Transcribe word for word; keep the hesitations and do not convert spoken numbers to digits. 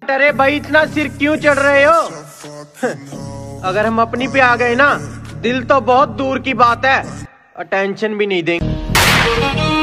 बात। अरे भाई इतना सिर क्यों चढ़ रहे हो? अगर हम अपनी पे आ गए ना, दिल तो बहुत दूर की बात है, अटेंशन भी नहीं देंगे।